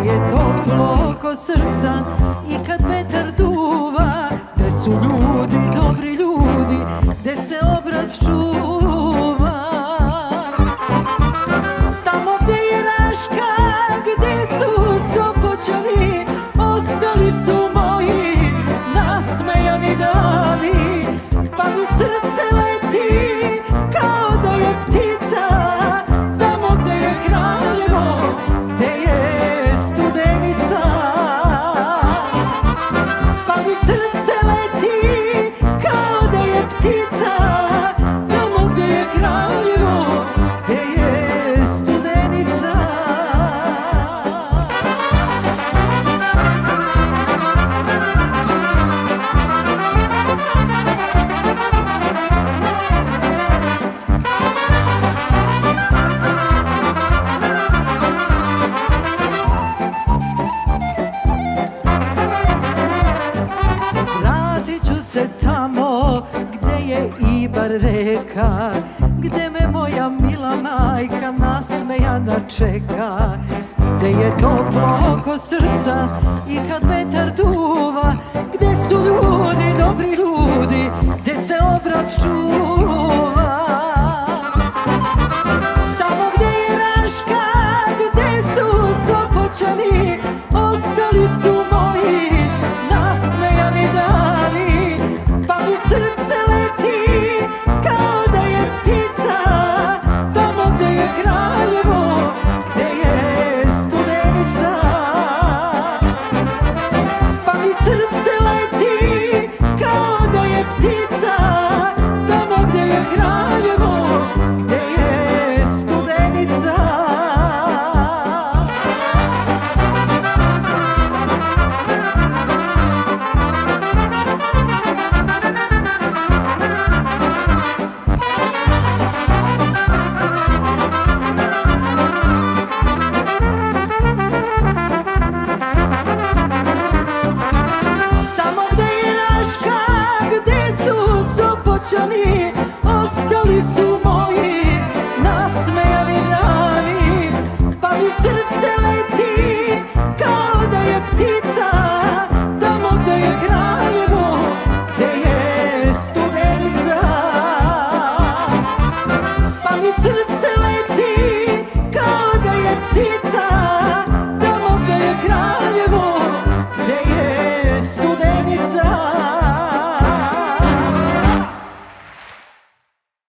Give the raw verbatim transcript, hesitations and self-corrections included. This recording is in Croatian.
je toplo ko srca i kad vetar duva, gde su ljudi, dobri ljudi, gde se obraz čuva. Tamo gde je Raška, gde su Sopoćani, ostali su moji nasmejani dani, pa mi srce leti kao da je ptica, tamo gde je Kraljevo, gde je Studenica. Pa mi srce leti kao da je ptica, tamo gde je Kraljevo, gde je Studenica. Vratit ću se tamo gde je Ibar reka, gde me moja mila majka nasmejana čeka, gde je toplo oko srca i kad vetar duva, gde su ljudi, dobri ljudi, gde se obraz čuva. Tamo gde je Raška, gde su Sopoćani, ostali su moji nasmejani dani, pa mi srce leti kao da je ptica, tamo gde je Kraljevo, gde je Studenica. Pa mi srce leti kao da je ptica, tamo gde je Kraljevo, gde je Studenica. Tamo gde je Raška, gde su Sopoćani,